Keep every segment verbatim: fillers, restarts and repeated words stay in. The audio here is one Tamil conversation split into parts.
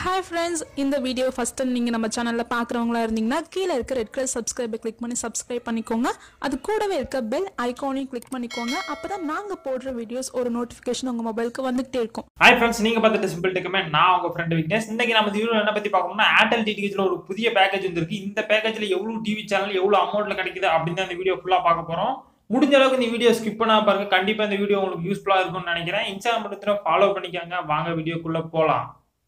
Hi friends, இந்த வீடியோ ஃபர்ஸ்ட் டைம் நீங்க நம்ம சேனல்ல பார்க்கறவங்களா இருந்தீங்கன்னா கீழ இருக்க ரெட் கலர் subscribe கிளிக் பண்ணி subscribe பண்ணிக்கோங்க. அது கூடவே இருக்க பெல் ஐகானையும் கிளிக் பண்ணிக்கோங்க. அப்பதான் நாங்க போடுற வீடியோஸ் ஒரு நோட்டிஃபிகேஷன் உங்க மொபைலுக்கு வந்துட்டே இருக்கும். Hi friends, நீங்க பார்த்துட்டு சிம்பிள் டெக்குமே நான் உங்க ஃப்ரெண்ட் விக்னேஷ். இன்னைக்கு நம்ம வீடியோல என்ன பத்தி பார்க்கணும்னா ஏர்டெல் டிடிஹெச்ல ஒரு புதிய பேக்கேஜ் வந்திருக்கு. இந்த பேக்கேஜ்ல எவ்வளவு டிவி சேனல் எவ்வளவு அமௌண்ட்ல கிடைக்குது அப்படின்னு இந்த வீடியோ ஃபுல்லா பார்க்க போறோம். முடிஞ்ச அளவுக்கு இந்த வீடியோ ஸ்கிப் பண்ணாம பாருங்க. கண்டிப்பா இந்த வீடியோ உங்களுக்கு யூஸ்ஃபுல்லா இருக்கும்னு நினைக்கிறேன். இன்ஸ்டாகிராம் பக்கத்துல ஃபாலோ பண்ணிக்கங்க. வாங்க வீடியோக்குள்ள போலாம்.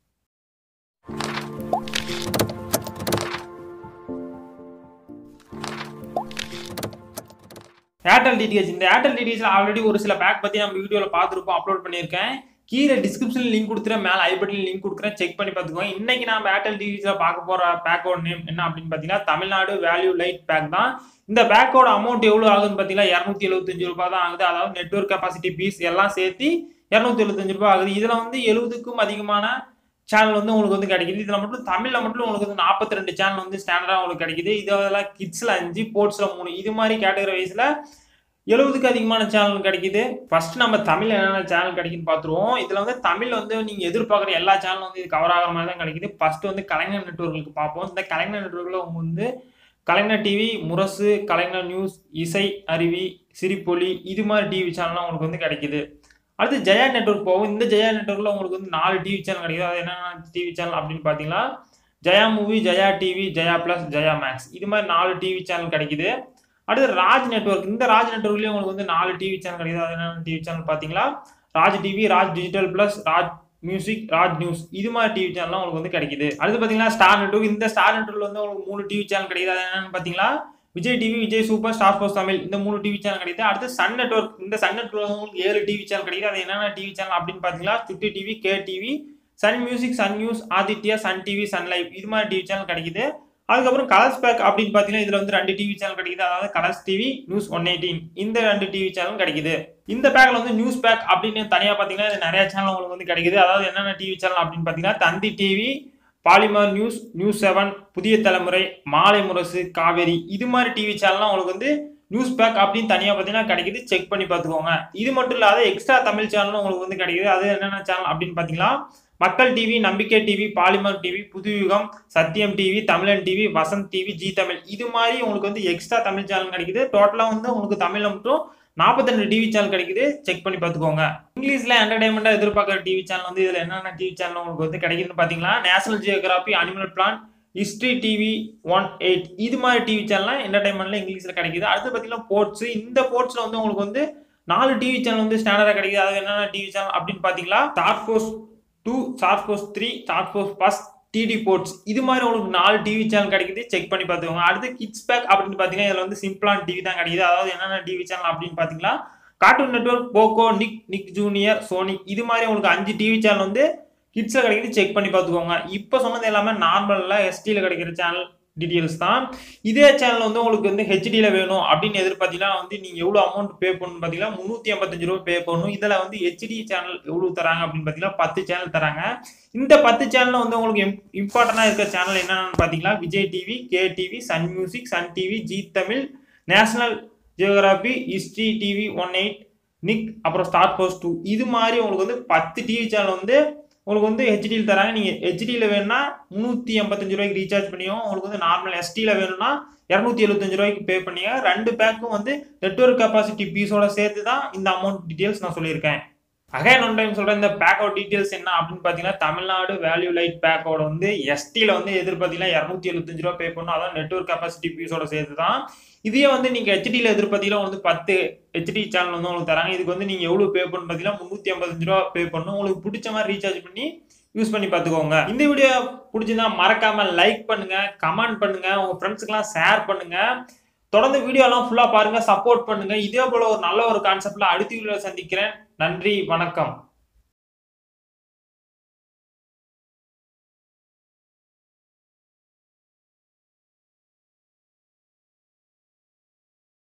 ஏர்டெல் டிடிஹெச் இந்த ஏர்டெல் டிடிஹெச்ல ஆல்ரெடி ஒரு சில பேக் பத்தி நம்ம வீடியோல பார்த்துருப்போம், அப்லோட் பண்ணியிருக்கேன். கீழே டிஸ்கிரிப்ஷன்ல லிங்க் கொடுத்துறேன், மேல ஐ பட்டன்ல லிங்க் கொடுக்குறேன், செக் பண்ணி பார்த்துக்கோங்க. இன்னைக்கு நம்ம ஏர்டெல் டிடிஹெச்ல பார்க்க போற பேக்கோட நேம் என்ன அப்படின்னு பாத்தீங்கன்னா தமிழ்நாடு வேல்யூ லைட் பேக் தான். இந்த பேக்கோட அமௌண்ட் எவ்வளவு ஆகுதுன்னு பாத்தீங்கன்னா இருநூத்தி எழுபத்தஞ்சு ரூபாய் தான் ஆகுது. அதாவது நெட்வொர்க் கெபாசிட்டி பீஸ் எல்லாம் சேர்த்து இருநூத்தி எழுபத்தஞ்சு ரூபாய் ஆகுது. இதுல வந்து எழுபதுக்கும் அதிகமான சேனல் வந்து உங்களுக்கு வந்து கிடைக்குது. இதுல மட்டும் தமிழ்ல மட்டும் உங்களுக்கு வந்து நாற்பத்தி ரெண்டு சேனல் வந்து ஸ்டாண்டர்டா உங்களுக்கு கிடைக்குது. இதெல்லாம் கிட்ஸ்ல அஞ்சு, ஸ்போர்ட்ஸ்ல மூணு, இது மாதிரி கேட்டகரி வைஸ்ல எழுபதுக்கு அதிகமான சேனல் கிடைக்குது. ஃபர்ஸ்ட் நம்ம தமிழ்ல என்னென்ன சேனல் கிடைக்குன்னு பார்த்துருவோம். இதுல வந்து தமிழ் வந்து நீங்க எதிர்பார்க்குற எல்லா சேனலும் வந்து இது கவர் ஆகிற மாதிரி தான் கிடைக்குது. ஃபர்ஸ்ட் வந்து கலைஞர் நெட்வொர்க்கு பார்ப்போம். இந்த கலைஞர் நெட்வொர்க்ல உங்க வந்து கலைஞர் டிவி, முரசு, கலைஞர் நியூஸ், இசை அருவி, சிரிப்பொலி, இது மாதிரி டிவி சேனல்லாம் உங்களுக்கு வந்து கிடைக்குது. அடுத்து ஜெயா நெட்வொர்க் போகும். இந்த ஜெயா நெட்வொர்க்ல உங்களுக்கு வந்து நாலு டிவி சேனல் கிடைக்குது. அது என்னென்ன டிவி சேனல் அப்படின்னு பார்த்தீங்கன்னா Jaya Movie, Jaya TV, Jaya Plus, Jaya Max, இது மாதிரி நாலு டிவி சேனல் கிடைக்குது. அடுத்து ராஜ் நெட்வொர்க். இந்த ராஜ் நெட்வொர்க்லயும் உங்களுக்கு வந்து நாலு டிவி சேனல் கிடைக்குது. அது என்னென்ன டிவி சேனல் பார்த்தீங்களா Raj TV, Raj Digital Plus, Raj Music, Raj News, இது மாதிரி டிவி சேனல்லாம் உங்களுக்கு வந்து கிடைக்குது. அடுத்து பார்த்தீங்கன்னா ஸ்டார் நெட்வொர்க். இந்த ஸ்டார் நெட்வொர்க்ல வந்து உங்களுக்கு மூணு டிவி சேனல் கிடைக்குது. அது என்னன்னு பார்த்தீங்களா Vijay TV, Vijay Super, Star Sports Tamil, இந்த மூணு டிவி சேனல் கிடைக்குது. அடுத்து சன் நெட்வொர்க். இந்த சன் நெட்வொர்க் உங்களுக்கு ஏழு டிவி சேனல் கிடைக்குது. அது என்னென்ன டிவி சேனல் அப்படின்னு பார்த்தீங்களா Chutti TV, K TV, Sun Music, Sun News, Aditya, Sun TV, Sun Live, இது மாதிரி டிவி சேனல் கிடைக்குது. அதுக்கப்புறம் கலர்ஸ் பேக் அப்படின்னு பார்த்தீங்கன்னா இதுல வந்து ரெண்டு டிவி சேனல் கிடைக்குது. அதாவது Colors TV, News one eighteen, இந்த ரெண்டு டிவி சேனல் கிடைக்குது. இந்த பேக்ல வந்து நியூஸ் பேக் அப்படின்னு தனியா பார்த்தீங்கன்னா இது நிறைய சேனல் உங்களுக்கு வந்து கிடைக்குது. அதாவது என்னென்ன டிவி சேனல் அப்படின்னு பார்த்தீங்கன்னா Thanthi TV, Polimer News, News Seven, Puthiya Thalaimurai, மாலை முரசு, காவேரி, இது மாதிரி டிவி சேனல்லாம் உங்களுக்கு வந்து நியூஸ் பேக் அப்படின்னு தனியா பார்த்தீங்கன்னா கிடைக்குது. செக் பண்ணி பார்த்துக்கோங்க. இது மட்டும் இல்லாத எக்ஸ்ட்ரா தமிழ் சேனலும் உங்களுக்கு வந்து கிடைக்குது. அது என்னென்ன சேனல் அப்படின்னு பார்த்தீங்கன்னா மக்கள் டிவி, நம்பிக்கை TV, polymer TV, Puthuyugam, Sathiyam TV, Tamilan TV, Vasanth TV, Zee Tamil, இது மாதிரி உங்களுக்கு வந்து எக்ஸ்ட்ரா தமிழ் சேனல் கிடைக்குது. டோட்டலா வந்து உங்களுக்கு தமிழ்ல மட்டும் நாற்பத்தி ரெண்டு டிவி சேனல் கிடைக்குது. செக் பண்ணி பார்த்துக்கோங்க. இங்கிலீஷ்ல என்டர்டைன்மெண்டா எதிர்பார்க்குற டிவி சேனல் வந்து இதுல என்னென்ன டிவி சேனல் உங்களுக்கு வந்து கிடைக்குதுன்னு பாத்தீங்கன்னா National Geographic, Animal Planet, History TV, one eight, இது மாதிரி டிவி சேனல்லாம் என்டர்டைன்மெண்ட்ல இங்கிலீஷ்ல கிடைக்குது. அடுத்து பாத்தீங்கன்னா ஸ்போர்ட்ஸ். இந்த ஸ்போர்ட்ஸ்ல வந்து உங்களுக்கு வந்து நாலு டிவி சேனல் வந்து ஸ்டாண்டர்டா கிடைக்குது. அது என்னென்ன டிவி சேனல் அப்படின்னு பாத்தீங்கன்னா Star Sports two, Star Sports three, Star Sports plus, DD Sports, இது மாதிரி உங்களுக்கு நாலு டிவி சேனல் கிடைக்குது. செக் பண்ணி பார்த்துக்கோங்க. அடுத்து கிட்ஸ் பேக் அப்படின்னு பார்த்தீங்கன்னா இதுல வந்து சிம்பிளான டிவி தான் கிடைக்குது. அதாவது என்னென்ன டிவி சேனல் அப்படின்னு பார்த்தீங்கன்னா Cartoon Network, Pogo, Nick, Nick Junior, Sony, இது மாதிரி உங்களுக்கு அஞ்சு டிவி சேனல் வந்து கிட்ஸ்ல கிடைக்குது. செக் பண்ணி பார்த்துக்கோங்க. இப்போ சொன்னது எல்லாமே நார்மல்ல எஸ்டியில் கிடைக்கிற சேனல் டீடைல்ஸ் தான். இதே சேனல் வந்து உங்களுக்கு வந்து ஹெச்டியில வேணும் அப்படின்னு எதிர்பார்த்தீங்கன்னா வந்து நீங்க எவ்வளவு அமௌண்ட் பே பண்ணணும் பார்த்தீங்கன்னா முன்னூத்தி ஐம்பத்தஞ்சு ரூபாய் பே பண்ணணும். இதுல வந்து ஹெச்டி சேனல் எவ்வளவு தராங்க அப்படின்னு பார்த்தீங்கன்னா பத்து சேனல் தராங்க. இந்த பத்து சேனல் வந்து உங்களுக்கு இம்பார்ட்டன்டா இருக்கிற சேனல் என்னன்னு பார்த்தீங்கன்னா Vijay TV, K TV, Sun Music, Sun TV, Zee Tamil, National Geographic, History TV, one eight, Nick, அப்புறம் ஸ்டார் ஸ்போர்ட்ஸ் டூ, இது மாதிரி உங்களுக்கு வந்து பத்து டிவி சேனல் வந்து உங்களுக்கு வந்து ஹெச்டியில் தராங்க. நீங்க ஹெச்டியில் வேணும்னா முன்னூத்தி எண்பத்தஞ்சு ரூபாய்க்கு ரீசார்ஜ் பண்ணியும், உங்களுக்கு வந்து நார்மல் எஸ்டியில் வேணும்னா இருநூத்தி எழுபத்தஞ்சு ரூபாய்க்கு பே பண்ணிங்க. ரெண்டு பேக்கும் வந்து நெட்வொர்க் கெபாசிட்டி பீஸோட சேர்த்து தான் இந்த அமௌண்ட் டீடைல்ஸ் நான் சொல்லியிருக்கேன். அகைன் ஒன் டைம் சொல்றேன், இந்த பேக்கோட டீடைல்ஸ் என்ன அப்படின்னு பாத்தீங்கன்னா தமிழ்நாடு வேல்யூ லைட் பேக்கோட வந்து எஸ்டியில் வந்து எதிர்பார்த்தீங்கன்னா இருநூத்தி எழுபத்தஞ்சு ரூபாய் பே பண்ணணும். அதான் நெட்வொர்க் கெபாசிட்டி பீஸோட சேர்த்து தான். இதே வந்து நீங்க ஹெச்டியில் எதிர்பார்த்தீங்கன்னா வந்து பத்து ஹெச்டி சேனல் வந்து உங்களுக்கு தராங்க. இதுக்கு வந்து நீங்க எவ்வளவு பே பண்ணணும் பார்த்தீங்கன்னா முன்னூத்தி ஐம்பத்தஞ்சு ரூபா பே பண்ணணும். உங்களுக்கு பிடிச்ச மாதிரி ரீசார்ஜ் பண்ணி யூஸ் பண்ணி பார்த்துக்கோங்க. இந்த வீடியோ பிடிச்சிருந்தா மறக்காம லைக் பண்ணுங்க, கமெண்ட் பண்ணுங்க, உங்க ஃப்ரெண்ட்ஸுக்கெல்லாம் ஷேர் பண்ணுங்க. தொடர்ந்து வீடியோலாம் ஃபுல்லா பாருங்க, சப்போர்ட் பண்ணுங்க. இதே போல ஒரு நல்ல ஒரு கான்செப்ட்ல அடுத்த வீடியோல சந்திக்கிறேன். நன்றி, வணக்கம்.